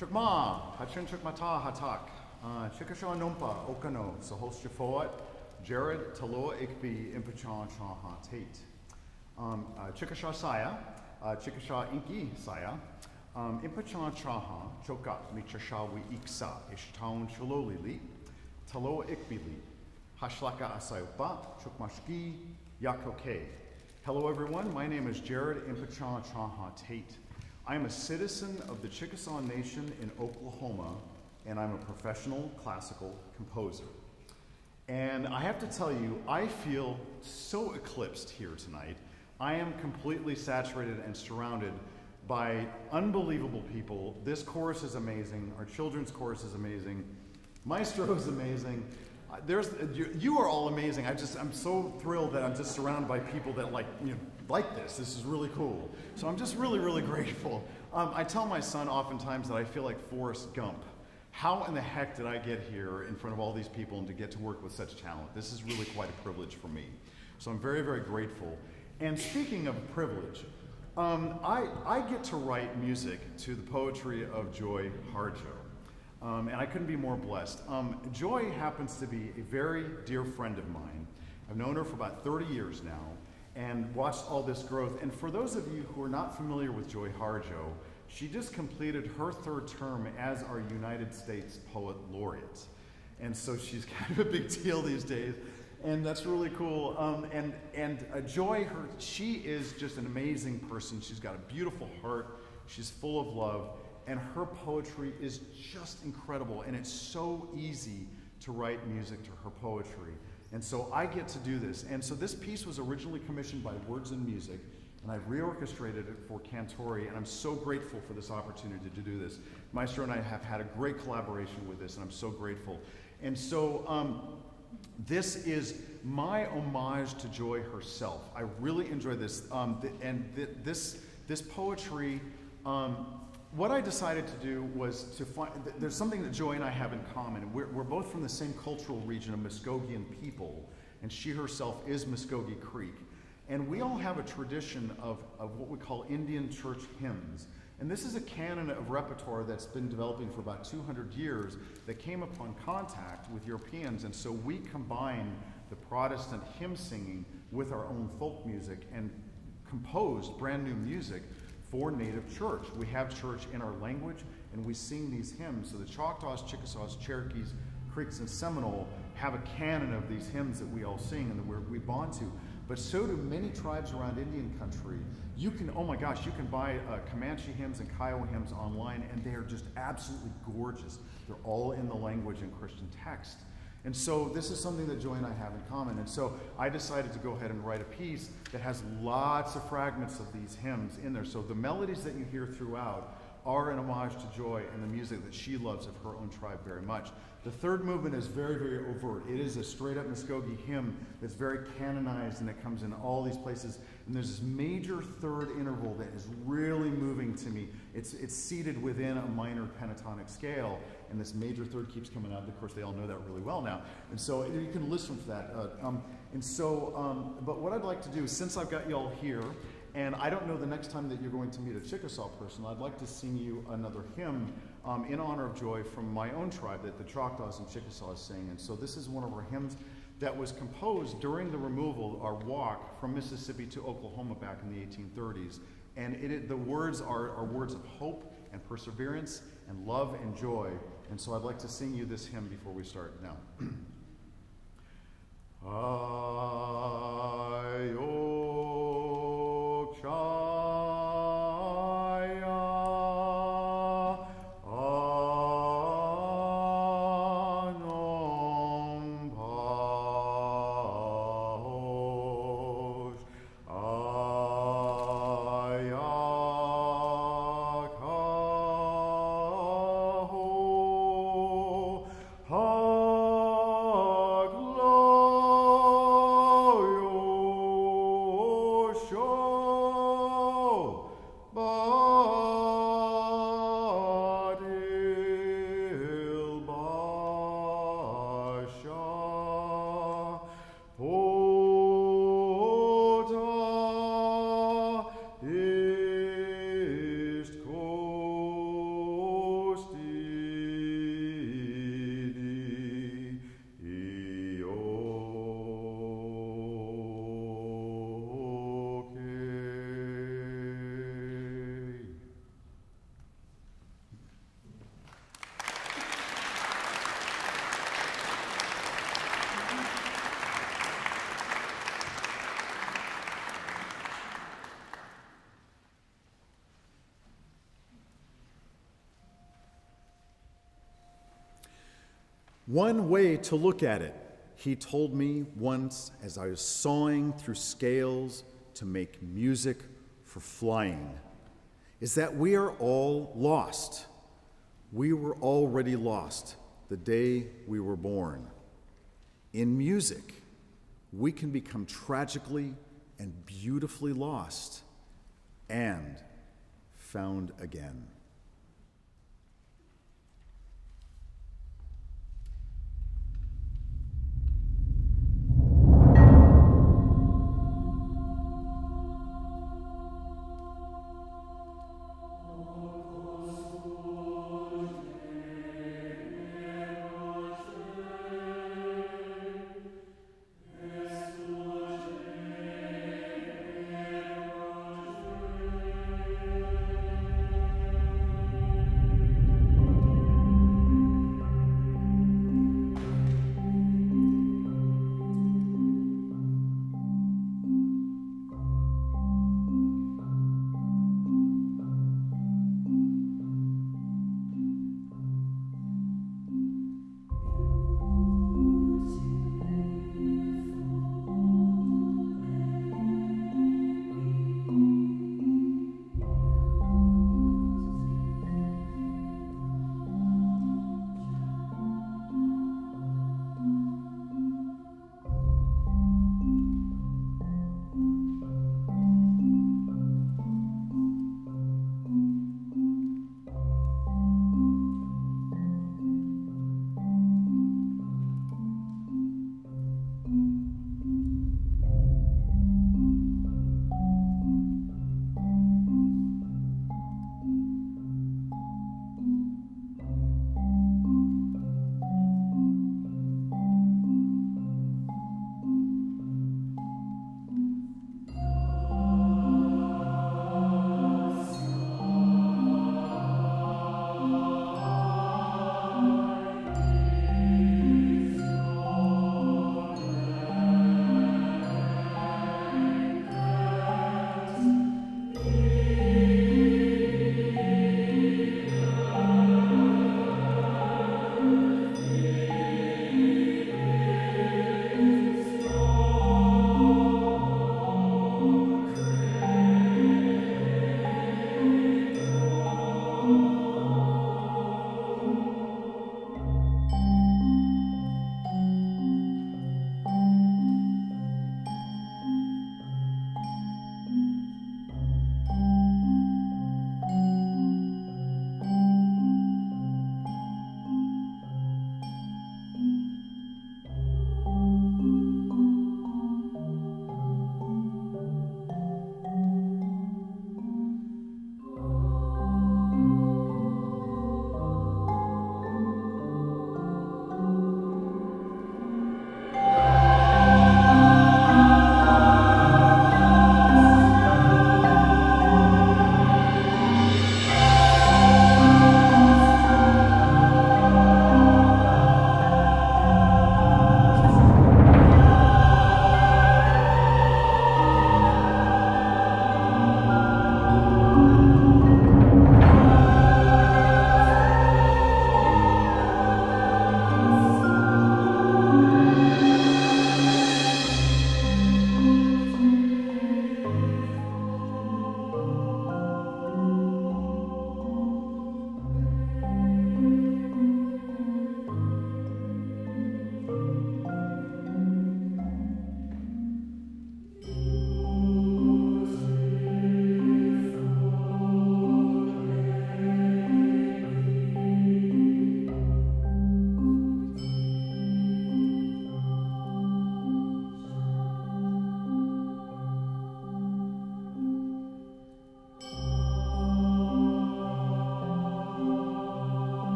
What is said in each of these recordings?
Chukma, Hachin Chukmata Hatak, Chickasaw Numpa, Okano, Sahos Jafot, Jerod Impichchaachaaha Tate, Chickasaw Saya, Chickasaw Impichchaachaaha Impichchaachaaha, Choka Michashawi Iksa, Ishtown Chalolili, Talo Ikbili, Hashlaka Asayupa, Chukmashki, Yakoke. Hello everyone, my name is Jerod Impichchaachaaha Tate. I am a citizen of the Chickasaw Nation in Oklahoma, and I'm a professional classical composer. And I have to tell you, I feel so eclipsed here tonight. I am completely saturated and surrounded by unbelievable people. This chorus is amazing. Our children's chorus is amazing. Maestro is amazing. You are all amazing. I'm so thrilled that I'm just surrounded by people that like this. This is really cool. So I'm just really, really grateful. I tell my son oftentimes that I feel like Forrest Gump. How in the heck did I get here in front of all these people and to get to work with such talent? This is really quite a privilege for me. So I'm very, very grateful. And speaking of privilege, I get to write music to the poetry of Joy Harjo. And I couldn't be more blessed. Joy happens to be a very dear friend of mine. I've known her for about 30 years now and watched all this growth. And for those of you who are not familiar with Joy Harjo, she just completed her 3rd term as our United States Poet Laureate. And so she's kind of a big deal these days. And that's really cool. Joy, she is just an amazing person. She's got a beautiful heart. She's full of love. And her poetry is just incredible. And it's so easy to write music to her poetry. And so I get to do this. And so this piece was originally commissioned by Words and Music. And I've reorchestrated it for Cantori, and I'm so grateful for this opportunity to do this. Maestro and I have had a great collaboration with this, and I'm so grateful. And so this is my homage to Joy herself. I really enjoy this. This poetry, what I decided to do was to find, there's something that Joy and I have in common. We're both from the same cultural region of Muscogean people, and she herself is Muscogee Creek. And we all have a tradition of what we call Indian church hymns. And this is a canon of repertoire that's been developing for about 200 years that came upon contact with Europeans. And so we combine the Protestant hymn singing with our own folk music and composed brand new music for Native church. We have church in our language and we sing these hymns. So the Choctaws, Chickasaws, Cherokees, Creeks, and Seminole have a canon of these hymns that we all sing and that we bond to. But so do many tribes around Indian country. You can, oh my gosh, you can buy Comanche hymns and Kiowa hymns online, and they are just absolutely gorgeous. They're all in the language and Christian text. And so this is something that Joy and I have in common. And so I decided to go ahead and write a piece that has lots of fragments of these hymns in there. So the melodies that you hear throughout are an homage to Joy and the music that she loves of her own tribe very much. The 3rd movement is very, very overt. It is a straight-up Muscogee hymn that's very canonized, and it comes in all these places. And there's this major 3rd interval that is really moving to me. It's seated within a minor pentatonic scale, and this major 3rd keeps coming out. Of course, they all know that really well now. And so you can listen to that. But what I'd like to do, since I've got you all here, and I don't know the next time that you're going to meet a Chickasaw person, I'd like to sing you another hymn in honor of Joy from my own tribe that the Choctaws and Chickasaws sing. And so this is one of our hymns that was composed during the removal, our walk from Mississippi to Oklahoma back in the 1830s. And the words are words of hope and perseverance and love and joy. And so I'd like to sing you this hymn before we start now. Show One way to look at it, he told me once as I was sawing through scales to make music for flying, is that we are all lost. We were already lost the day we were born. In music, we can become tragically and beautifully lost and found again.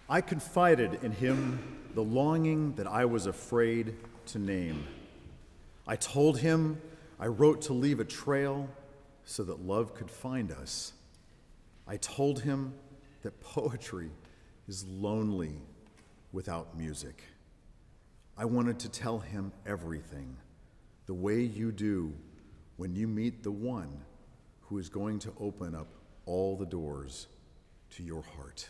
I confided in him the longing that I was afraid to name. I told him I wrote to leave a trail so that love could find us. I told him that poetry is lonely without music. I wanted to tell him everything, the way you do when you meet the one who is going to open up all the doors to your heart.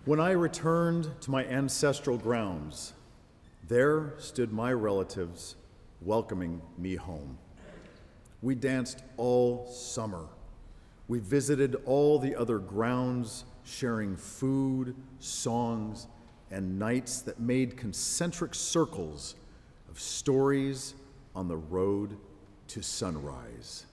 When I returned to my ancestral grounds, there stood my relatives welcoming me home. We danced all summer. We visited all the other grounds, sharing food, songs, and nights that made concentric circles of stories on the road to sunrise.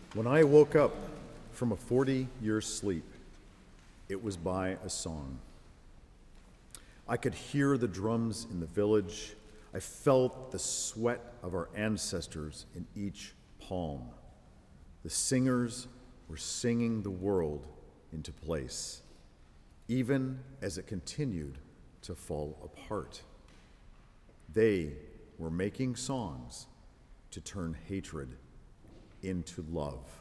When I woke up from a 40-year sleep, it was by a song. I could hear the drums in the village. I felt the sweat of our ancestors in each palm. The singers were singing the world into place, even as it continued to fall apart. They were making songs to turn hatred into love.